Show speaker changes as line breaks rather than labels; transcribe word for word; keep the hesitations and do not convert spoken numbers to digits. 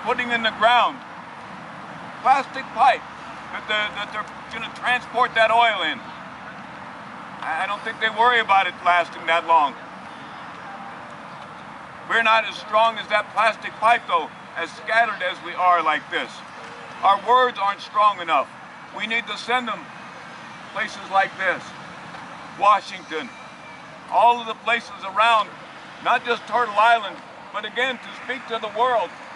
putting in the ground. Plastic pipe that they're, that they're going to transport that oil in. I don't think they worry about it lasting that long. We're not as strong as that plastic pipe though, as scattered as we are like this. Our words aren't strong enough. We need to send them places like this. Washington, all of the places around, not just Turtle Island, but again, to speak to the world